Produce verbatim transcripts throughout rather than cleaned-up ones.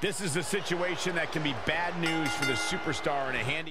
This is a situation that can be bad news for the superstar in a handy...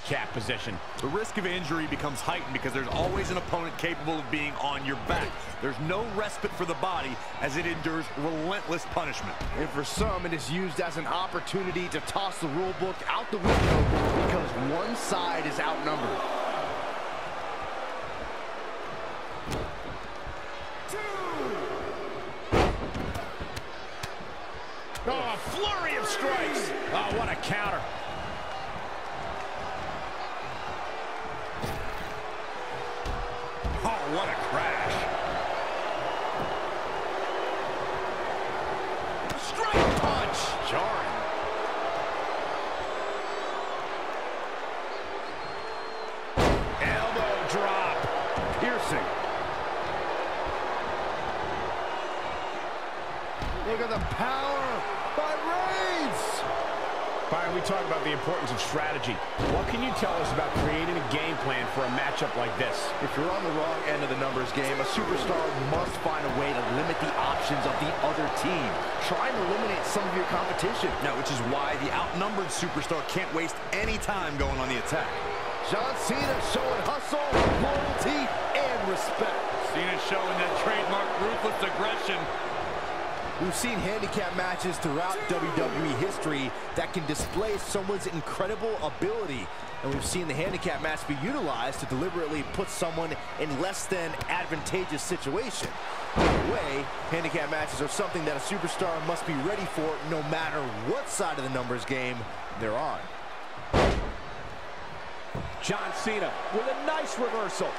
handicap position. The risk of injury becomes heightened because there's always an opponent capable of being on your back. There's no respite for the body as it endures relentless punishment. And for some, it is used as an opportunity to toss the rule book out the window because one side is outnumbered. Oh, a flurry of strikes. Oh, what a counter. Oh, what a crash. Strike punch. Jarring. Elbow drop. Piercing. Look at the power by Reigns. Byron, we talk about the importance of strategy. What can you tell us about creating a game plan for a matchup like this? If you're on the wrong end of the numbers game, a superstar must find a way to limit the options of the other team. Try and eliminate some of your competition. Now, which is why the outnumbered superstar can't waste any time going on the attack. John Cena showing hustle, loyalty, and respect. Cena showing that trademark ruthless aggression. We've seen handicap matches throughout W W E history that can display someone's incredible ability. And we've seen the handicap match be utilized to deliberately put someone in less than advantageous situation. Either way, handicap matches are something that a superstar must be ready for no matter what side of the numbers game they're on. John Cena with a nice reversal.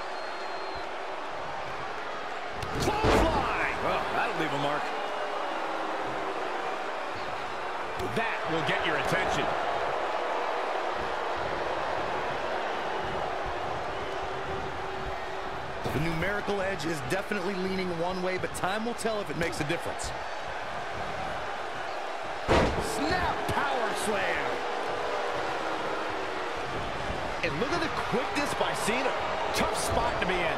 Clothesline! Well, that'll leave a mark. That will get your attention. The numerical edge is definitely leaning one way, but time will tell if it makes a difference. Snap power slam. And look at the quickness by Cena. Tough spot to be in.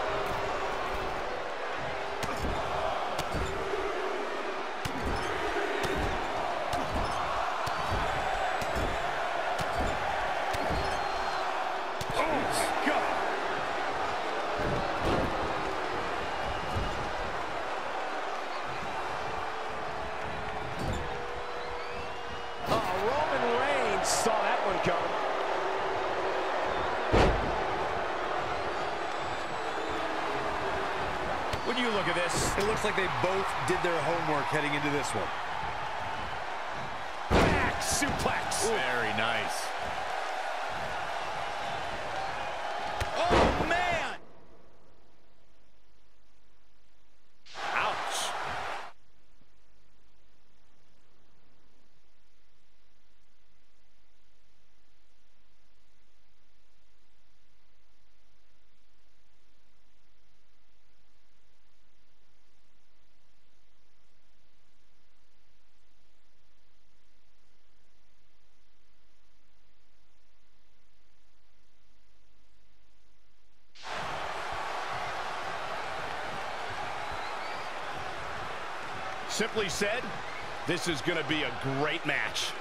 Saw that one coming. When you look at this, It looks like they both did their homework heading into this one. back suplex. Ooh. Very nice. Oh, man! Ouch. Simply said, this is going to be a great match.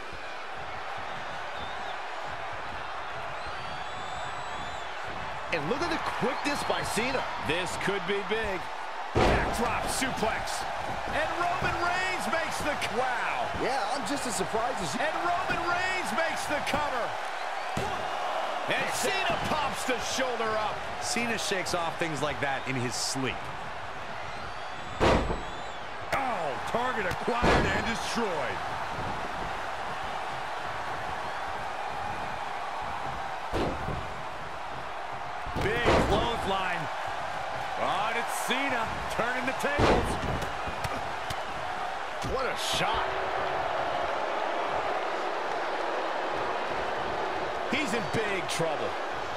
And look at the quickness by Cena. This could be big. Backdrop suplex. And Roman Reigns makes the... Wow. Yeah, I'm just as surprised as you. And Roman Reigns makes the cover. And Cena pops the shoulder up. Cena shakes off things like that in his sleep. Oh, target acquired and destroyed. Big clothesline. Oh, and it's Cena turning the tables. What a shot. He's in big trouble.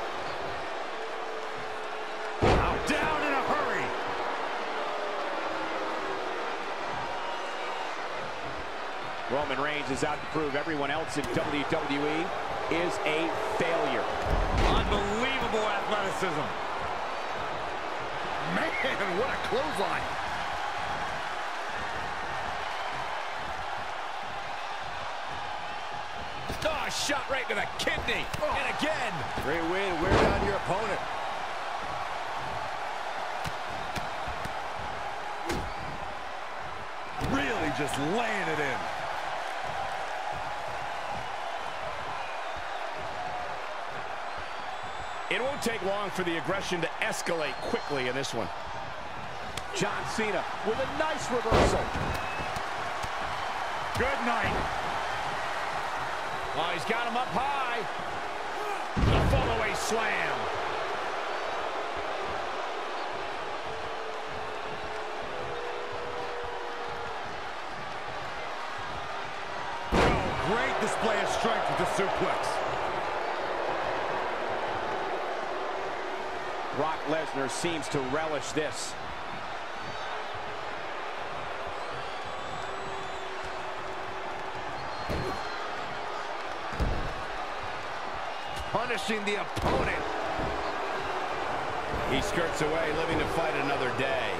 Out, down in a hurry. Roman Reigns is out to prove everyone else in W W E is a failure. Unbelievable athleticism. Man, what a clothesline. Oh, shot right to the kidney. Oh. And again. Great way to wear down your opponent. Really just laying it in. It won't take long for the aggression to escalate quickly in this one. John Cena with a nice reversal. Good night. Oh, he's got him up high. A fall-away slam. Oh, great display of strength with the suplex. Brock Lesnar seems to relish this. Punishing the opponent. He skirts away, living to fight another day.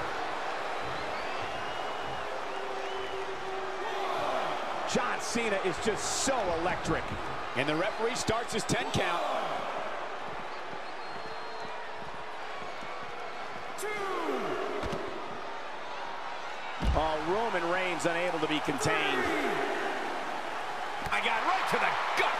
John Cena is just so electric. And the referee starts his ten count. Oh, Roman Reigns unable to be contained. I got right to the gut.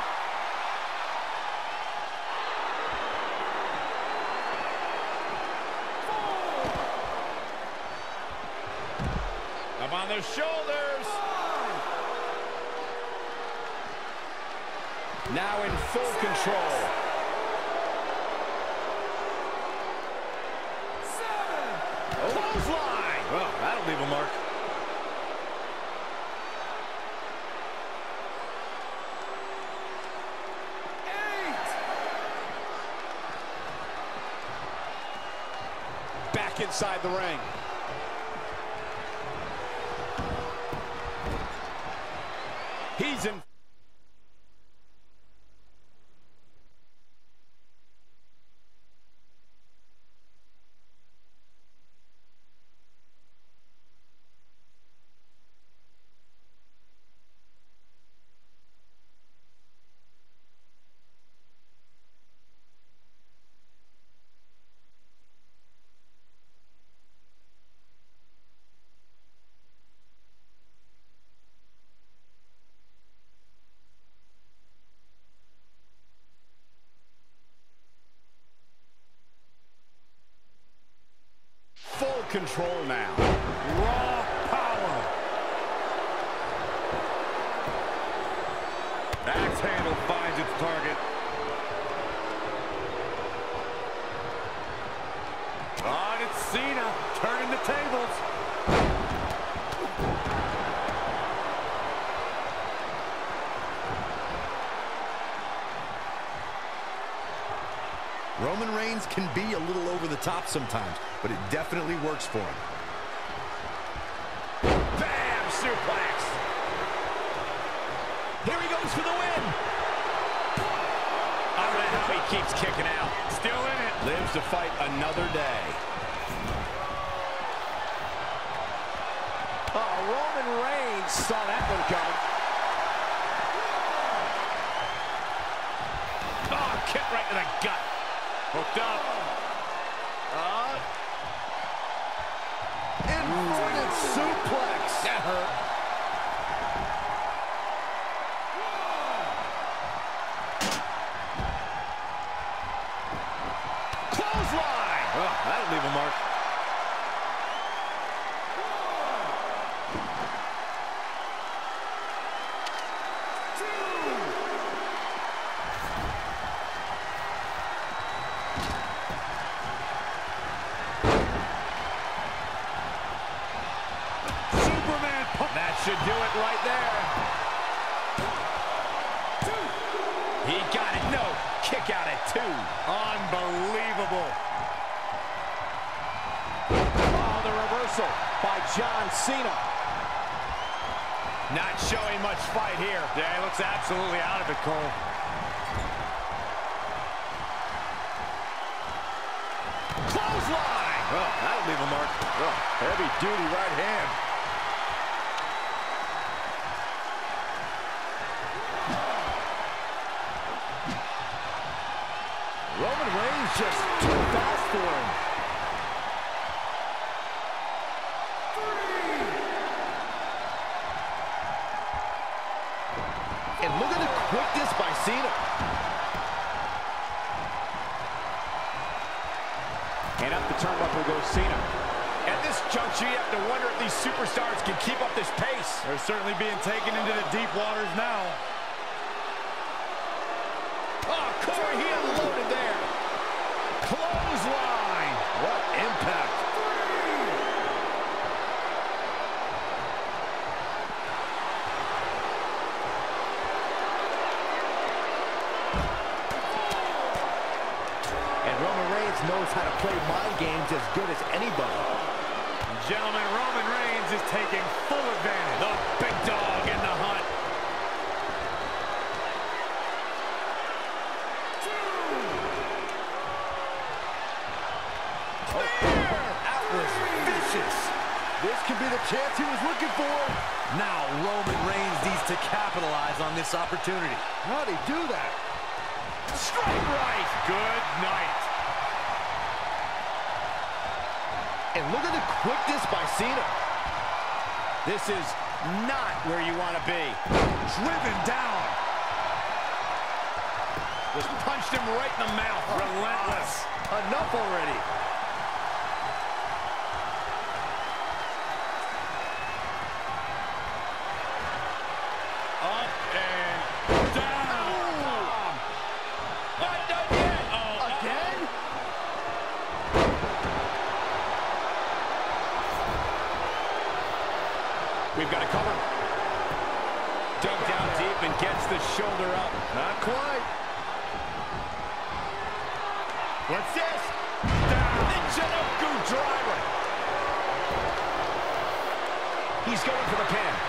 Up on their shoulders. Now in full control. Clothesline. Well, that'll leave a mark. Eight. Back inside the ring. He's in. Full control now. Raw power. Axe handle finds its target. Oh, and it's Cena turning the tables. Roman Reigns can be a little over the top sometimes, but it definitely works for him. Bam! Suplex. Here he goes for the win. I don't know how he keeps kicking out. Still in it. Lives to fight another day. Oh, Roman Reigns saw that one coming. Oh, kick right to the gut. Hooked up. Uh, inverted suplex. That hurt. Clothesline. Oh, that'll leave a mark. That should do it right there. He got it. No. Kick out at two. Unbelievable. Oh, the reversal by John Cena. Not showing much fight here. Yeah, he looks absolutely out of it, Cole. Clothesline. Well, that'll leave a mark. Oh, heavy-duty right hand. Roman Reigns just too fast for him. And look at the quickness by Cena. And up the turnbuckle goes Cena. At this juncture, you have to wonder if these superstars can keep up this pace. They're certainly being taken into the deep waters now. Oh, Corey, he unloaded there. Clothesline. What impact. And Roman Reigns knows how to play mind games as good as anybody. Gentlemen, Roman Reigns is taking full advantage. The big dog in the hunt. Oh, that was vicious. This could be the chance he was looking for. Now Roman Reigns needs to capitalize on this opportunity. How'd he do that? Straight right. Good night. And look at the quickness by Cena. This is not where you want to be. Driven down. Just punched him right in the mouth. Relentless. Enough already. Up and down. Not done yet. Oh, Again? We've got a cover. Dug down deep and gets the shoulder up. Not quite. What's this? Down. Michinoku driver. He's going for the pin.